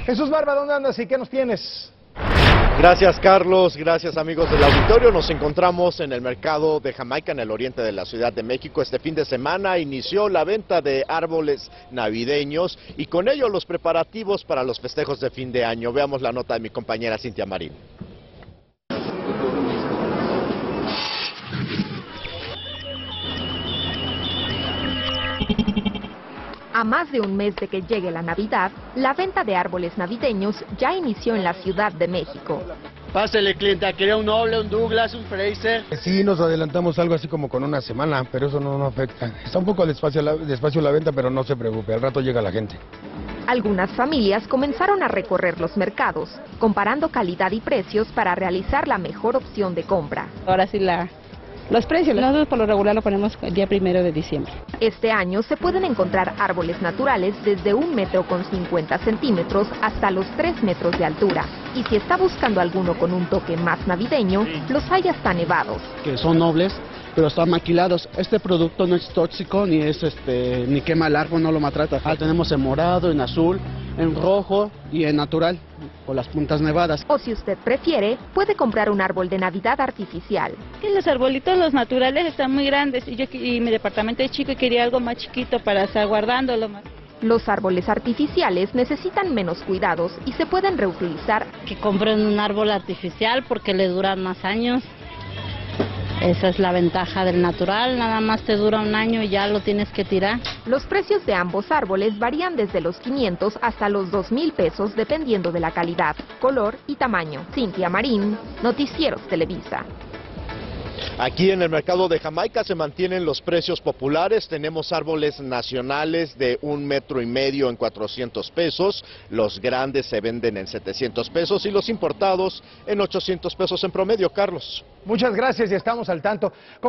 Jesús Barba, ¿dónde andas y qué nos tienes? Gracias, Carlos. Gracias, amigos del auditorio. Nos encontramos en el mercado de Jamaica, en el oriente de la Ciudad de México. Este fin de semana inició la venta de árboles navideños y con ello los preparativos para los festejos de fin de año. Veamos la nota de mi compañera Cintia Marín. A más de un mes de que llegue la Navidad, la venta de árboles navideños ya inició en la Ciudad de México. Pásele, clienta, quería un Noble, un Douglas, un Fraser. Sí, nos adelantamos algo así como con una semana, pero eso no afecta. Está un poco despacio la venta, pero no se preocupe, al rato llega la gente. Algunas familias comenzaron a recorrer los mercados, comparando calidad y precios para realizar la mejor opción de compra. Ahora sí los precios, nosotros por lo regular lo ponemos el día 1 de diciembre. Este año se pueden encontrar árboles naturales desde 1,50 m hasta los 3 metros de altura. Y si está buscando alguno con un toque más navideño, los hay hasta nevados. Que son nobles, pero están maquilados. Este producto no es tóxico, ni es ni quema el árbol, no lo maltrata. Tenemos en morado, en azul, en rojo y en natural, con las puntas nevadas. O si usted prefiere, puede comprar un árbol de Navidad artificial. Los arbolitos, los naturales, están muy grandes y mi departamento es chico y quería algo más chiquito para estar guardándolo más. Los árboles artificiales necesitan menos cuidados y se pueden reutilizar. Que compren un árbol artificial porque le duran más años. Esa es la ventaja del natural, nada más te dura un año y ya lo tienes que tirar. Los precios de ambos árboles varían desde los 500 hasta los 2,000 pesos dependiendo de la calidad, color y tamaño. Cintia Marín, Noticieros Televisa. Aquí en el mercado de Jamaica se mantienen los precios populares. Tenemos árboles nacionales de 1,5 metros en 400 pesos. Los grandes se venden en 700 pesos y los importados en 800 pesos en promedio, Carlos. Muchas gracias y estamos al tanto.